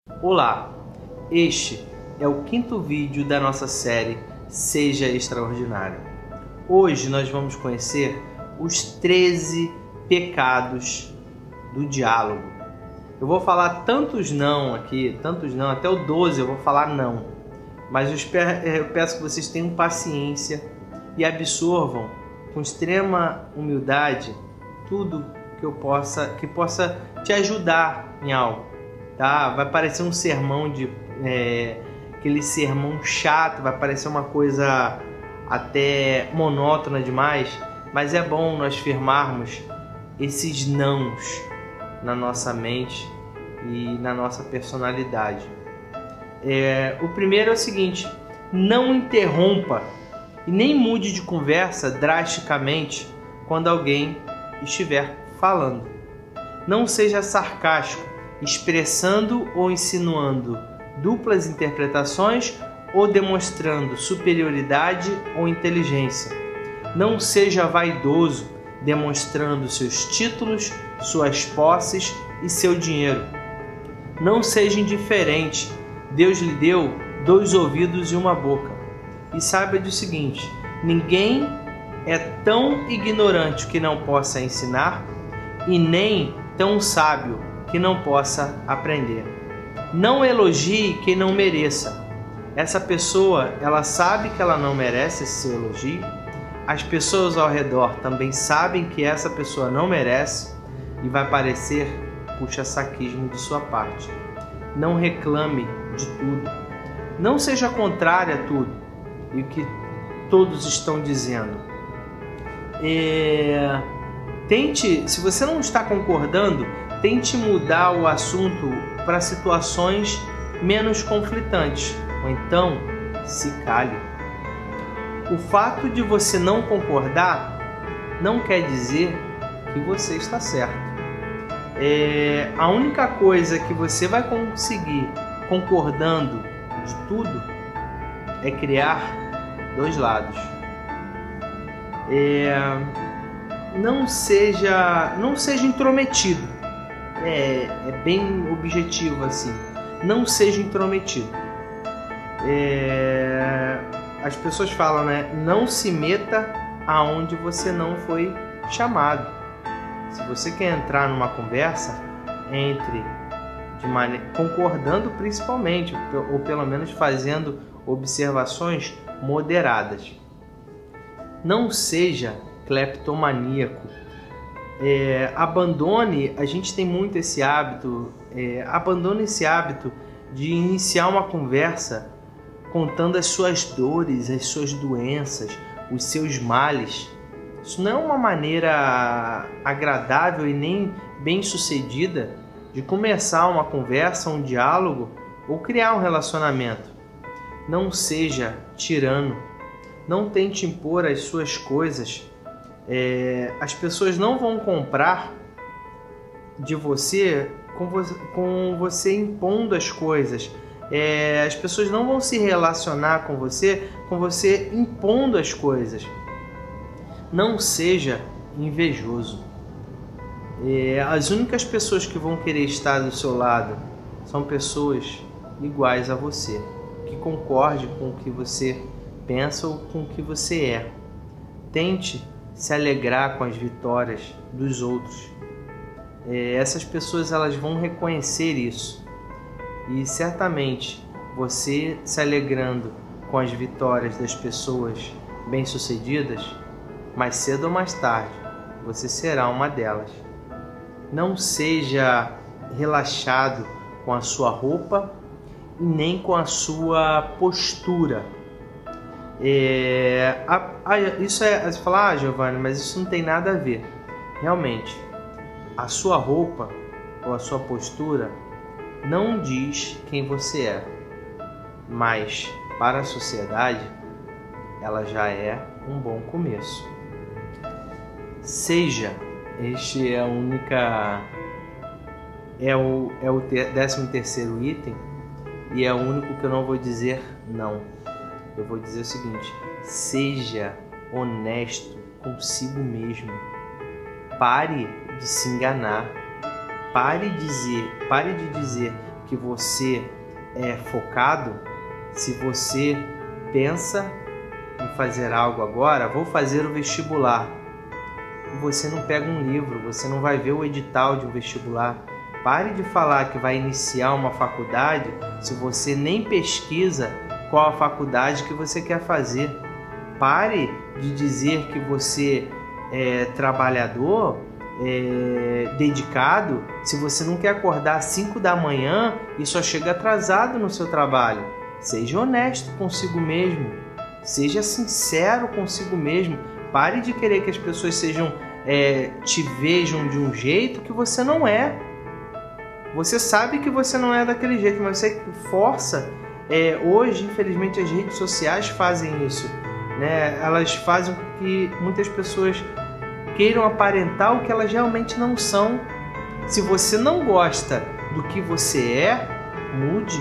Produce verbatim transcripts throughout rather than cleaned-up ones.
Olá, este é o quinto vídeo da nossa série Seja Extraordinário. Hoje nós vamos conhecer os treze pecados do diálogo. Eu vou falar tantos não aqui, tantos não, até o doze eu vou falar não. Mas eu peço que vocês tenham paciência e absorvam com extrema humildade tudo que eu possa, que possa te ajudar em algo. Tá? Vai parecer um sermão de é, aquele sermão chato, vai parecer uma coisa até monótona demais, mas é bom nós firmarmos esses nãos na nossa mente e na nossa personalidade. É, o primeiro é o seguinte: não interrompa e nem mude de conversa drasticamente quando alguém estiver falando. Não seja sarcástico, expressando ou insinuando duplas interpretações ou demonstrando superioridade ou inteligência. Não seja vaidoso, demonstrando seus títulos, suas posses e seu dinheiro. Não seja indiferente. Deus lhe deu dois ouvidos e uma boca. E saiba do seguinte: ninguém é tão ignorante que não possa ensinar e nem tão sábio que não possa aprender. Não elogie quem não mereça. Essa pessoa, ela sabe que ela não merece esse seu elogio. As pessoas ao redor também sabem que essa pessoa não merece e vai parecer puxa-saquismo de sua parte. Não reclame de tudo. Não seja contrário a tudo e o que todos estão dizendo. É... Tente, se você não está concordando, tente mudar o assunto para situações menos conflitantes, ou então se cale. O fato de você não concordar não quer dizer que você está certo. É, a única coisa que você vai conseguir concordando de tudo é criar dois lados. É, não seja, não seja intrometido. É, é bem objetivo assim. Não seja intrometido. É, as pessoas falam, né? Não se meta aonde você não foi chamado. Se você quer entrar numa conversa, entre de maneira, concordando principalmente, ou pelo menos fazendo observações moderadas. Não seja cleptomaníaco. É, abandone, a gente tem muito esse hábito, é, abandone esse hábito de iniciar uma conversa contando as suas dores, as suas doenças, os seus males. Isso não é uma maneira agradável e nem bem sucedida de começar uma conversa, um diálogo ou criar um relacionamento. Não seja tirano, não tente impor as suas coisas. É, as pessoas não vão comprar de você com você, com você impondo as coisas. É, as pessoas não vão se relacionar com você com você impondo as coisas. Não seja invejoso. É, as únicas pessoas que vão querer estar do seu lado são pessoas iguais a você, que concordem com o que você pensa ou com o que você é. Tente se alegrar com as vitórias dos outros. É, essas pessoas, elas vão reconhecer isso. E certamente você se alegrando com as vitórias das pessoas bem-sucedidas, mais cedo ou mais tarde, você será uma delas. Não seja relaxado com a sua roupa e nem com a sua postura. É, a, a, isso é, você fala, ah, Giovanni, mas isso não tem nada a ver. Realmente, a sua roupa ou a sua postura não diz quem você é, mas para a sociedade ela já é um bom começo. Seja, este é a única, é o, é o décimo terceiro item e é o único que eu não vou dizer não. Eu vou dizer o seguinte: seja honesto consigo mesmo. Pare de se enganar. Pare de dizer, pare de dizer que você é focado, se você pensa em fazer algo agora, vou fazer o vestibular, e você não pega um livro, você não vai ver o edital de um vestibular. Pare de falar que vai iniciar uma faculdade se você nem pesquisa qual a faculdade que você quer fazer. Pare de dizer que você é trabalhador, é dedicado, se você não quer acordar às cinco da manhã e só chega atrasado no seu trabalho. Seja honesto consigo mesmo, seja sincero consigo mesmo. Pare de querer que as pessoas sejam, é, te vejam de um jeito que você não é. Você sabe que você não é daquele jeito, mas você força. É, hoje, infelizmente, as redes sociais fazem isso, né? Elas fazem com que muitas pessoas queiram aparentar o que elas realmente não são. Se você não gosta do que você é, mude.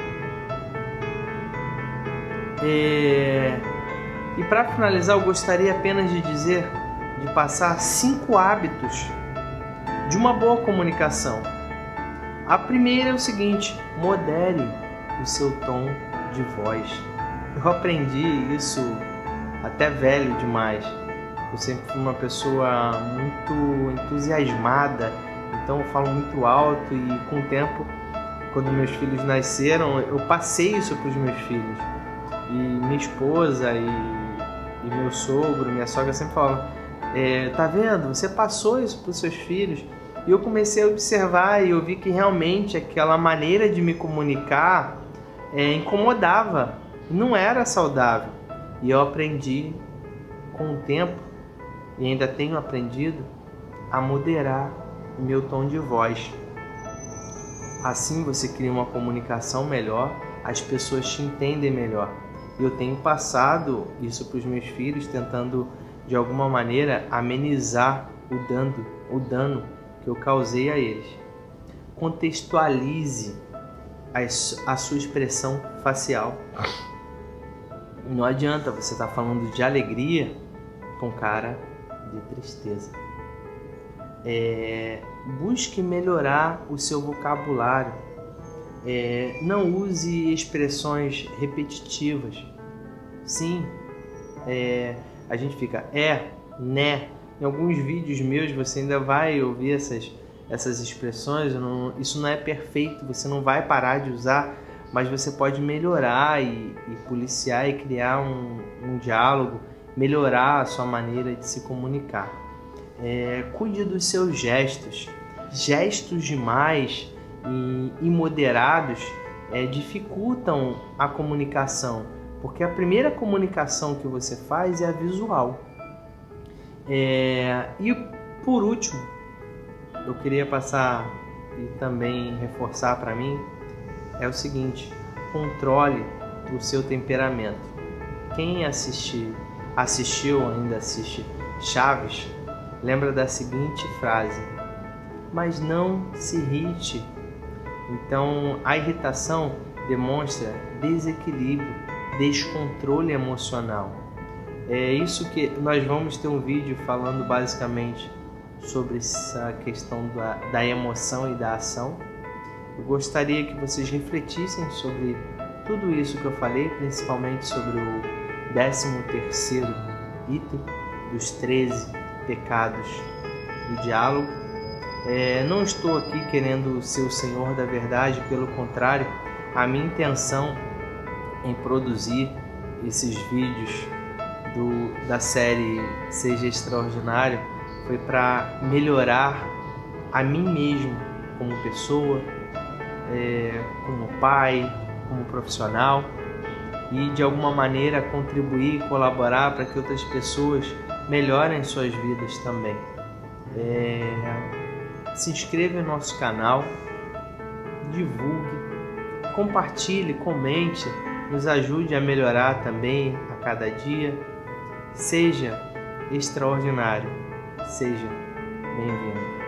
É... E para finalizar, eu gostaria apenas de dizer, de passar cinco hábitos de uma boa comunicação. A primeira é o seguinte: modere o seu tom de voz. Eu aprendi isso até velho demais. Eu sempre fui uma pessoa muito entusiasmada, então eu falo muito alto, e com o tempo, quando meus filhos nasceram, eu passei isso para os meus filhos. E minha esposa e, e meu sogro, minha sogra sempre falavam, é, tá vendo, você passou isso para os seus filhos. E eu comecei a observar e eu vi que realmente aquela maneira de me comunicar é, incomodava, não era saudável. E eu aprendi com o tempo, e ainda tenho aprendido, a moderar o meu tom de voz. Assim você cria uma comunicação melhor, as pessoas te entendem melhor. E eu tenho passado isso para os meus filhos, tentando de alguma maneira amenizar o dano, o dano que eu causei a eles. Contextualize a sua expressão facial. Não adianta você estar falando de alegria com cara de tristeza. É, busque melhorar o seu vocabulário. É, não use expressões repetitivas. Sim, é, a gente fica é, né. Em alguns vídeos meus você ainda vai ouvir essas, essas expressões. Não, isso não é perfeito, você não vai parar de usar, mas você pode melhorar e, e policiar e criar um, um diálogo, melhorar a sua maneira de se comunicar. É, cuide dos seus gestos. Gestos demais e imoderados é, dificultam a comunicação, porque a primeira comunicação que você faz é a visual. É, e por último, eu queria passar e também reforçar para mim, é o seguinte: controle o seu temperamento. Quem assistir, assistiu ou ainda assiste Chaves, lembra da seguinte frase: mas não se irrite. Então, a irritação demonstra desequilíbrio, descontrole emocional. É isso que nós vamos ter um vídeo falando basicamente sobre essa questão da, da emoção e da ação. Eu gostaria que vocês refletissem sobre tudo isso que eu falei, principalmente sobre o décimo terceiro item dos treze pecados do diálogo. É, não estou aqui querendo ser o Senhor da verdade, pelo contrário, a minha intenção em produzir esses vídeos do, da série Seja Extraordinário foi para melhorar a mim mesmo como pessoa, é, como pai, como profissional, e de alguma maneira contribuir e colaborar para que outras pessoas melhorem suas vidas também. É, se inscreva em nosso canal, divulgue, compartilhe, comente, nos ajude a melhorar também a cada dia. Seja extraordinário, seja bem-vindo.